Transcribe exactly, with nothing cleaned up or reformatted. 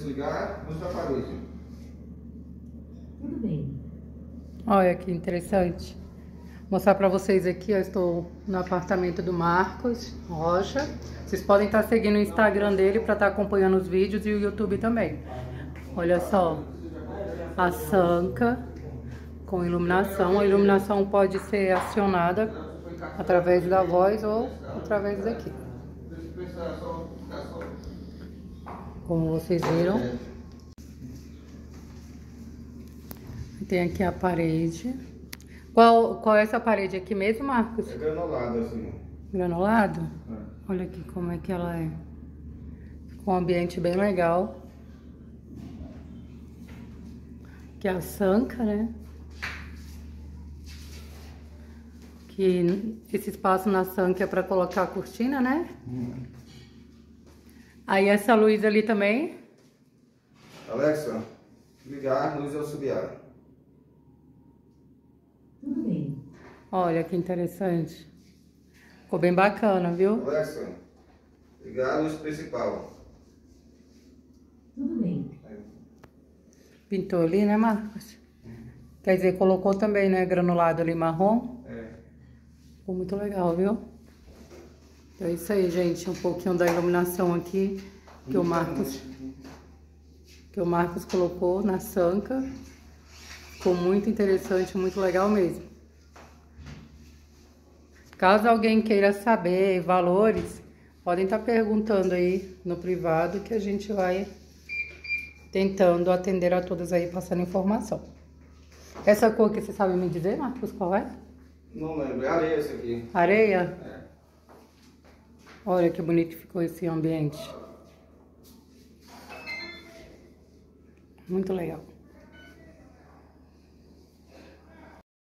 Ligar, mostrar a parede. Tudo bem. Olha que interessante. Vou mostrar pra vocês aqui, eu estou no apartamento do Marcos Rocha. Vocês podem estar seguindo o Instagram dele para estar acompanhando os vídeos e o YouTube também. Olha só, a sanca com iluminação. A iluminação pode ser acionada através da voz ou através daqui. Como vocês viram. Tem aqui a parede. Qual, qual é essa parede aqui mesmo, Marcos? É granulado assim. Granulado? É. Olha aqui como é que ela é. Ficou um ambiente bem legal. Aqui é a sanca, né? Que esse espaço na sanca é para colocar a cortina, né? Hum. Aí essa luz ali também. Alexa, ligar luz auxiliar. Tudo bem. Olha que interessante. Ficou bem bacana, viu? Alexa, ligar a luz principal. Tudo bem. Pintou ali, né, Marcos? Quer dizer, colocou também, né, granulado ali marrom. É. Ficou muito legal, viu? Então é isso aí, gente. Um pouquinho da iluminação aqui que o Marcos, que o Marcos colocou na sanca. Ficou muito interessante, muito legal mesmo. Caso alguém queira saber valores, podem estar perguntando aí no privado que a gente vai tentando atender a todos aí, passando informação. Essa cor que você sabe me dizer, Marcos, qual é? Não lembro, é areia esse aqui. Areia? É. Olha que bonito que ficou esse ambiente. Muito legal.